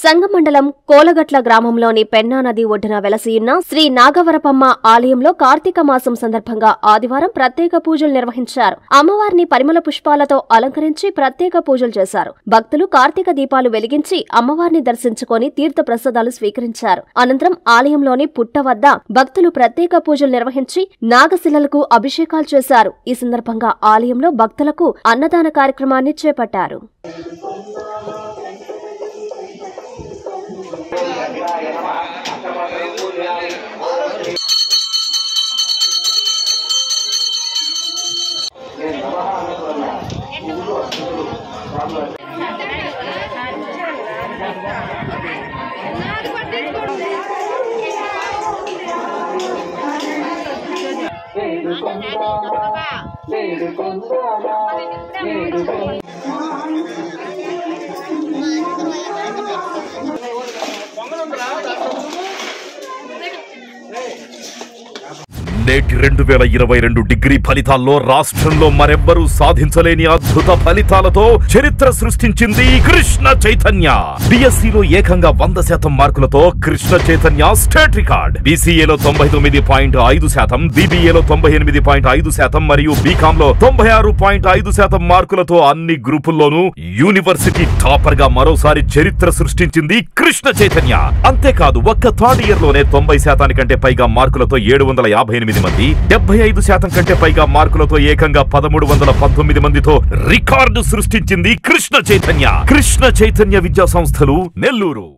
సంగమండలం కోలగట్ల గ్రామంలోని పెన్నా నది ఒడ్డున వెలసియున్న శ్రీ నాగవరపమ్మ ఆలయంలో కార్తీక మాసం సందర్భంగా ఆదివారం ప్రత్యేక పూజలు నిర్వహించారు. అమ్మవారిని పరిమళ పుష్పాలతో అలంకరించి ప్రత్యేక పూజలు చేశారు. భక్తులు కార్తీక దీపాలు వెలిగించి అమ్మవారిని దర్శించుకొని తీర్థ ప్రసాదాలు స్వీకరించారు. అనంతరం ఆలయంలోని పుట్ట వద్ద భక్తులు ప్రత్యేక పూజలు నిర్వహించి నాగశిలలకు అభిషేకాలు చేశారు. ఈ సందర్భంగా ఆలయంలో భక్తులకు అన్నదాన కార్యక్రమాన్ని చేపట్టారు. నేటి 2022 డిగ్రీ ఫలితాల్లో రాష్ట్రంలో మరెవ్వరూ సాధించలేని అద్భుత ఫలితాలతో చరిత్ర సృష్టించింది కృష్ణ చైతన్య. బిఎస్సిలో ఏకంగా 100% మార్కులతో కృష్ణ చైతన్య స్టేట్ రికార్డ్. బీసీఏలో 99.5%, బీబీఏలో 98.5% మరియు బీకాంలో 96.5% మార్కులతో అన్ని గ్రూపుల్లోనూ యూనివర్సిటీ టాపర్ గా మరోసారి చరిత్ర సృష్టించింది కృష్ణ చైతన్య. అంతేకాదు ఒక్క థర్డ్ ఇయర్ లోనే 90% కంటే పైగా మార్కులతో 758 మంది, 75% కంటే పైగా మార్కులతో ఏకంగా 1319 మందితో రికార్డు సృష్టించింది కృష్ణ చైతన్య. కృష్ణ చైతన్య విద్యా సంస్థలు, నెల్లూరు.